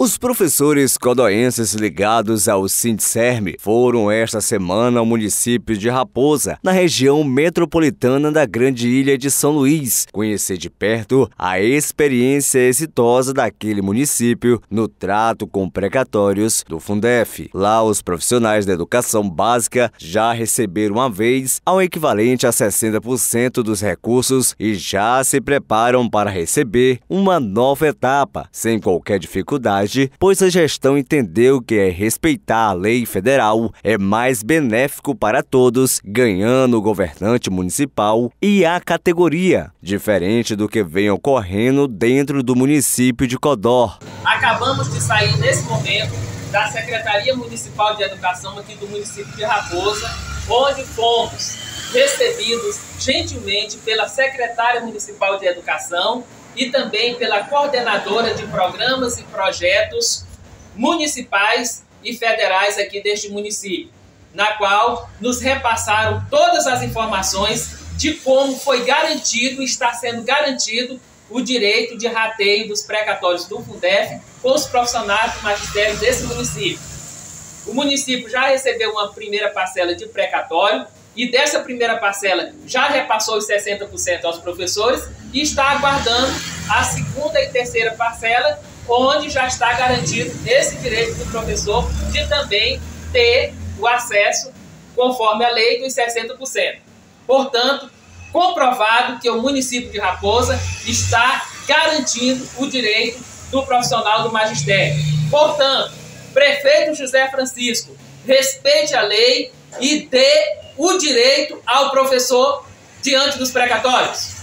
Os professores codóenses ligados ao Sindserm foram esta semana ao município de Raposa, na região metropolitana da Grande Ilha de São Luís, conhecer de perto a experiência exitosa daquele município no trato com precatórios do Fundef. Lá, os profissionais da educação básica já receberam uma vez ao equivalente a 60% dos recursos e já se preparam para receber uma nova etapa, sem qualquer dificuldade, pois a gestão entendeu que respeitar a lei federal é mais benéfico para todos, ganhando o governante municipal e a categoria, diferente do que vem ocorrendo dentro do município de Codó. Acabamos de sair nesse momento da Secretaria Municipal de Educação aqui do município de Raposa, onde fomos recebidos gentilmente pela secretária municipal de Educação e também pela coordenadora de programas e projetos municipais e federais aqui deste município, na qual nos repassaram todas as informações de como foi garantido e está sendo garantido o direito de rateio dos precatórios do Fundef com os profissionais do magistério desse município. O município já recebeu uma primeira parcela de precatório e dessa primeira parcela já repassou os 60% aos professores e está aguardando a segunda e terceira parcela, onde já está garantido esse direito do professor de também ter o acesso conforme a lei dos 60%. Portanto, comprovado que o município de Raposa está garantindo o direito do profissional do magistério. Portanto, prefeito José Francisco, respeite a lei e dê o direito ao professor diante dos precatórios.